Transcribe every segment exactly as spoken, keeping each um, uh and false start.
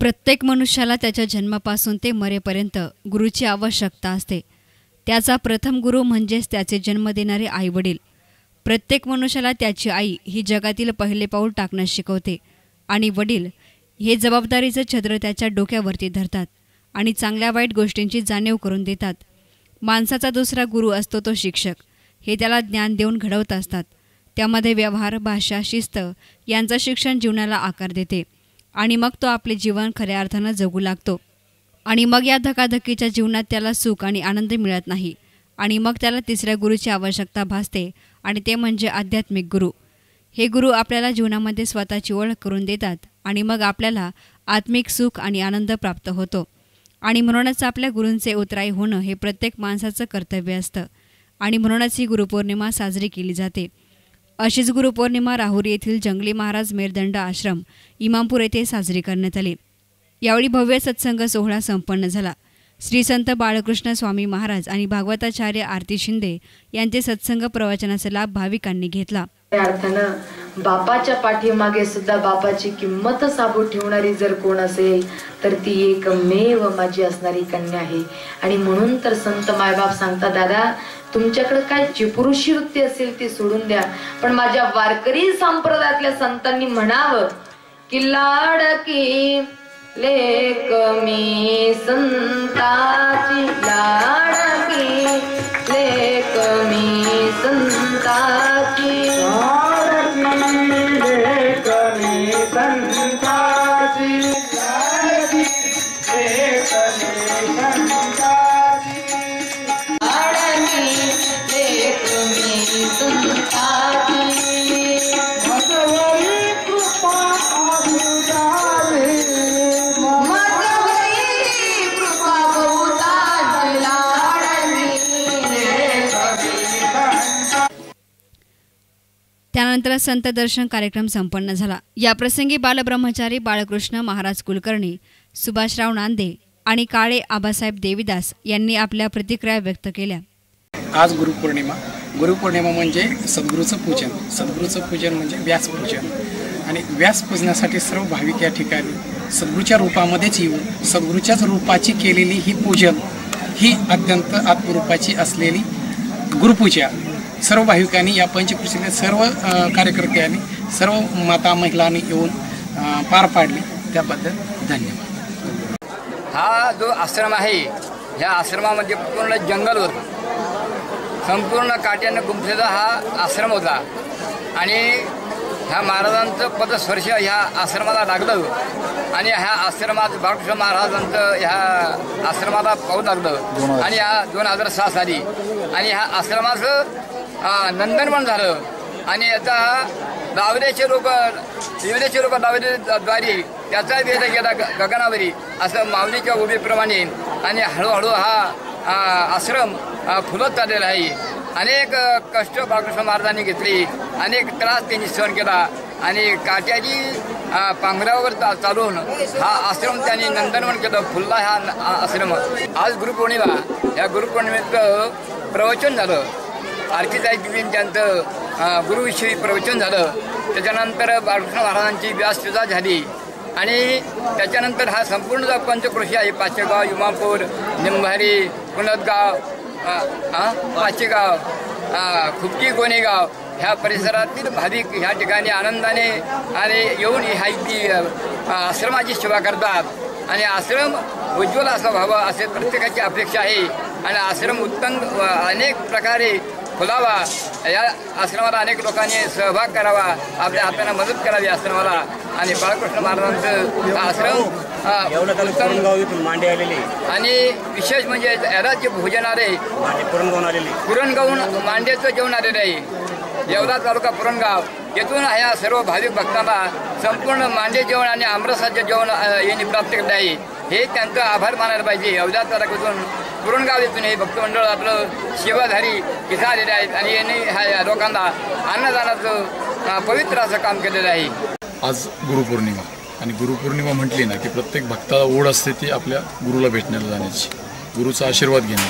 प्रत्येक मनुष्याला त्याच्या जन्मापासून ते मरेपर्यंत गुरुची आवश्यकता असते। त्याचा प्रथम गुरु म्हणजेच त्याचे जन्म देणारे आईवडील। प्रत्येक मनुष्याला त्याची आई ही जगातील पहिले पाऊल टाकण्यास शिकवते आणि वडील हे जबाबदारीचं छत्र त्याच्या डोक्यावरती धरतात आणि चांगल्या वाईट गोष्टींची जाणीव करून देतात। माणसाचा दुसरा गुरु असतो तो शिक्षक। हे त्याला ज्ञान देऊन घडवत असतात। त्यामध्ये व्यवहार, भाषा, शिस्त यांचं शिक्षण जीवनाला आकार देते आणि मग तो आपले जीवन खऱ्या अर्थानं जगू लागतो। आणि मग या धकाधकीच्या जीवनात त्याला सुख आणि आनंद मिळत नाही आणि मग त्याला तिसऱ्या गुरुची आवश्यकता भासते आणि ते म्हणजे आध्यात्मिक गुरु। हे गुरु आपल्याला जीवनामध्ये स्वतःची ओळख करून देतात आणि मग आपल्याला आत्मिक सुख आणि आनंद प्राप्त होतो। आणि म्हणूनच आपल्या गुरूंचे उतराई होणं हे प्रत्येक माणसाचं कर्तव्य असतं आणि म्हणूनच ही गुरुपौर्णिमा साजरी केली जाते। अशीच गुरुपौर्णिमा राहुरी येथील जंगली महाराज मेरदंड आश्रम इमामपूर येथे साजरी करण्यात आली। यावेळी भव्य सत्संग सोहळा संपन्न झाला। श्री संत बाळकृष्ण स्वामी महाराज आणि भागवताचार्य आरती शिंदे यांचे सत्संग प्रवचनाचा लाभ भाविकांनी घेतला। अर्थानं बापाच्या पाठीमागे सुद्धा बापाची किंमत साबूत ठेवणारी जर कोण असेल तर ती एकमेव माझी असणारी कन्या आहे। आणि म्हणून तर संत मायबाप सांगतात, दादा तुमच्याकडे काय चिपुरुषी वृत्ती असेल ती सोडून द्या, पण माझ्या वारकरी संप्रदायातल्या संतांनी म्हणावं की लाडकी लेक मी संताची, लाडकी लेक मी संताची, लाडकी लेक मी संताची, लाडकी लेक मी संताची, लाडकी लेक मी संताची, भगवती कृपा आसुदाले, त्यानंतर संत दर्शन कार्यक्रम संपन्न झाला। या प्रसंगी बालब्रह्मचारी बाळकृष्ण महाराज कुलकर्णी, सुभाषराव नांदे आणि काळे आबासाहेब देवीदास यांनी आपल्या प्रतिक्रिया व्यक्त केल्या। आज गुरुपौर्णिमा गुरुपौर्णिमा म्हणजे सद्गुरूचं पूजन। सद्गुरूचं पूजन म्हणजे व्यास पूजन आणि व्यास पूजनासाठी सर्व भाविक या ठिकाणी सद्गुरूच्या रूपामध्येच येऊन सद्गुरूच्याच रूपाची केलेली ही पूजन ही अत्यंत आत्मरूपाची असलेली गुरुपूजा सर्व भाविकांनी या पंचकृषीतल्या सर्व कार्यकर्त्यांनी सर्व माता महिलांनी येऊन पार पाडली, त्याबद्दल धन्यवाद। हा जो आश्रम आहे ह्या आश्रमामध्ये पूर्ण जंगल होतं, संपूर्ण काट्यानं गुंफलेला हा आश्रम होता आणि ह्या महाराजांचं पदस्पर्श ह्या आश्रमाला लागलं आणि ह्या आश्रमात बाळकृष्ण महाराजांचं ह्या आश्रमाला पाऊल लागलं आणि ह्या दोन हजार सहा साली आणि ह्या आश्रमाचं नंदनवन झालं आणि याचा लावल्याचे लोक लिवल्याचे लोक लावल्याद्वारे त्याचा वेध गेला गगनावरी असं माऊलीच्या उभेप्रमाणे आणि हळूहळू हा आश्रम फुलत चाललेला आहे। अनेक कष्ट बाळकृष्ण महाराजांनी घेतली, अनेक त्रास त्यांनी सहन केला आणि काट्याची पांघरावर चालून हा आश्रम त्यांनी नंदनवन केलं, फुलला हा आश्रम। आज गुरुपौर्णिमा, या गुरुपौर्णिमेचं प्रवचन झालं, आरतीताईंनी त्यांचं गुरुविषयी प्रवचन झालं, त्याच्यानंतर बाळकृष्ण महाराजांची व्यासपूजा झाली आणि त्याच्यानंतर हा संपूर्ण जो पंचक्रोशी आहे पाचेगाव, इमामपूर, निंभारी, कुणदगाव, पाचेगाव, खुपकी, गोणेगाव ह्या परिसरातील भाविक ह्या ठिकाणी आनंदाने आणि येऊन ह्या ती आश्रमाची सेवा करतात आणि आश्रम उज्ज्वल असा व्हावा असे प्रत्येकाची अपेक्षा आहे आणि आश्रम उत्तम अनेक प्रकारे फुलावा, या आश्रमाला अनेक लोकांनी सहभाग करावा, आपल्या हाताने मदत करावी आश्रमाला आणि बाळकृष्ण महाराजांचं आश्रम मांडे आलेले आणि विशेष म्हणजे याला जे भोजन आले पुरणगावून आलेले पुरणगावून मांड्याचं जेवण आलेलं आहे। येवला तालुका पुरणगाव येथून ह्या सर्व भाविक भक्तांना संपूर्ण मांडे जेवण आणि आमरसाचे जेवण यांनी प्राप्त केले आहे। हे त्यांचं आभार मानायला पाहिजे। अवधा तालुक्यातून पुरणगाव येथून हे भक्तमंडळ आपलं सेवाधारी इथं आलेले आहेत आणि यांनी ह्या लोकांना अन्नदानाचं पवित्र असं काम केलेलं आहे। आज गुरुपौर्णिमा आणि गुरुपौर्णिमा म्हटली ना की प्रत्येक भक्ताला ओढ असते ती आपल्या गुरुला भेटण्याला जाण्याची, गुरुचा आशीर्वाद घेण्याची।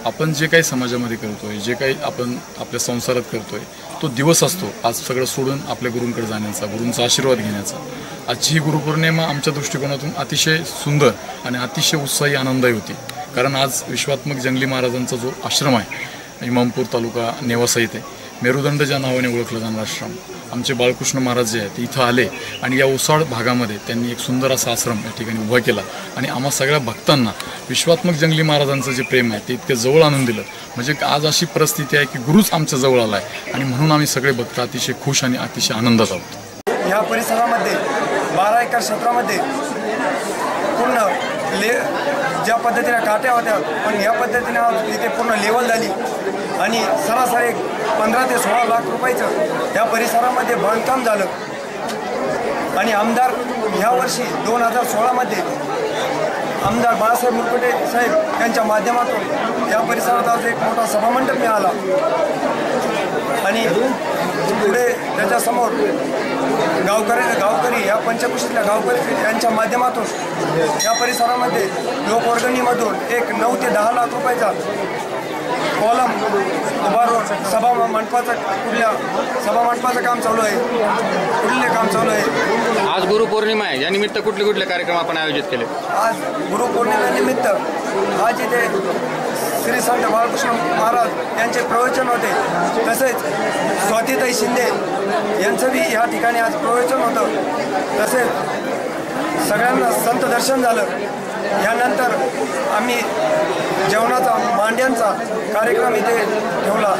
आपण जे काही समाजामध्ये करतोय, जे काही आपण आपल्या संसारात करतोय, तो दिवस असतो आज सगळं सोडून आपल्या गुरूंकडे जाण्याचा, गुरूंचा आशीर्वाद घेण्याचा. आजची ही गुरुपौर्णिमा आमच्या दृष्टिकोनातून अतिशय सुंदर आणि अतिशय उत्साही आनंददायी होती. कारण आज विश्वात्मक जंगली महाराजांचा जो आश्रम आहे, इमामपूर तालुका नेवासा इथे मेरुदंड ज्या नावाने ओळखलं जाणारा आश्रम, आमचे बाळकृष्ण महाराज जे आहेत ते इथं आले आणि या ओसाड भागामध्ये त्यांनी एक सुंदर असा आश्रम या ठिकाणी उभा केला आणि आम्हा सगळ्या भक्तांना विश्वात्मक जंगली महाराजांचं जे प्रेम आहे ते इतकं जवळ आणून दिलं. म्हणजे आज अशी परिस्थिती आहे की गुरुच आमच्या जवळ आला आहे आणि म्हणून आम्ही सगळे भक्त अतिशय खुश आणि अतिशय आनंदात आहोत. ह्या परिसरामध्ये बारा एकर क्षेत्रामध्ये पूर्ण ले ज्या पद्धतीने काट्या होत्या पण ह्या पद्धतीने तिथे पूर्ण लेवल झाली आणि सरासरी एक पंधरा ते सोळा लाख रुपयाचं या परिसरामध्ये बांधकाम झालं. आणि आमदार ह्या वर्षी दोन हजार सोळामध्ये आमदार बाळासाहेब मुरकुटे साहेब यांच्या माध्यमातून या परिसरात आज एक मोठा सभामंडप मिळाला आणि पुढे त्याच्यासमोर गावकरी गावकरी या पंचकृषीतल्या गावकरी यांच्या माध्यमातून या परिसरामध्ये लोकवर्गणीमधून एक नऊ ते दहा लाख रुपयाचा कॉलम उभारून सभा मंडपाचं कुठल्या सभा मंडपाचं काम चालू आहे, कुठले काम चालू आहे. आज गुरुपौर्णिमा आहे, या निमित्त कुठले कुठले कार्यक्रम आपण आयोजित केले? आज गुरुपौर्णिमेनिमित्त आज इथे श्री संत बाळकृष्ण महाराज यांचे प्रवचन होते. तसेच स्वातीताई शिंदे यांचं बी ह्या ठिकाणी आज प्रवचन होतं. तसेच सगळ्यांना संत दर्शन झालं. यानंतर आम्ही जेवणाचा मांड्यांचा कार्यक्रम इथे ठेवला.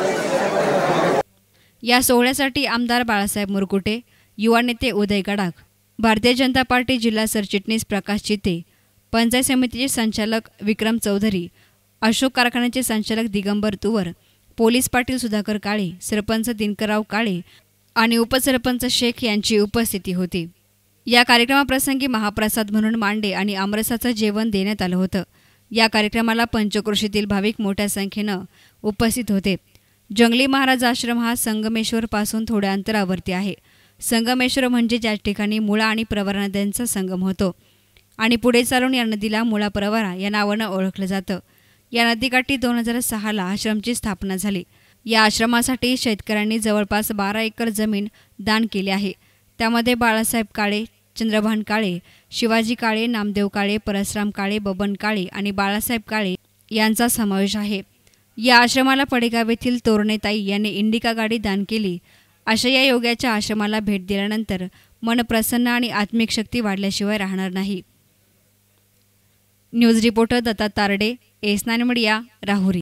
या सोहळ्यासाठी आमदार बाळासाहेब मुरकुटे, युवा नेते उदय गडाख, भारतीय जनता पार्टी जिल्हा सरचिटणीस प्रकाश चिते, पंचायत समितीचे संचालक विक्रम चौधरी, अशोक कारखान्याचे संचालक दिगंबर तुवर, पोलीस पाटील सुधाकर काळे, सरपंच दिनकरराव काळे आणि उपसरपंच शेख यांची उपस्थिती होती. या कार्यक्रमाप्रसंगी महाप्रसाद म्हणून मांडे आणि आमरसाचं जेवण देण्यात आलं होतं. या कार्यक्रमाला पंचक्रोशीतील भाविक मोठ्या संख्येनं उपस्थित होते. जंगली महाराज आश्रम हा संगमेश्वरपासून थोड्या अंतरावरती आहे. संगमेश्वर म्हणजे ज्या ठिकाणी मुळा आणि प्रवरा नद्यांचा संगम होतो आणि पुढे चालून या नदीला मुळा प्रवरा या नावानं ओळखलं जातं. या नदीकाठी दोन हजार सहाला आश्रमची स्थापना झाली. या आश्रमासाठी शेतकऱ्यांनी जवळपास बारा एकर जमीन दान केली आहे. त्यामध्ये बाळासाहेब काळे, चंद्रभान काळे, शिवाजी काळे, नामदेव काळे, परसराम काळे, बबन काळे आणि बाळासाहेब काळे यांचा समावेश आहे. या आश्रमाला पडेगाव येथील तोरणेताई यांनी इंडिका गाडी दान केली. अशा या योग्याच्या आश्रमाला भेट दिल्यानंतर मन प्रसन्न आणि आत्मिक शक्ती वाढल्याशिवाय राहणार नाही. News reporter Datta Tarde, S nine media, Rahuri.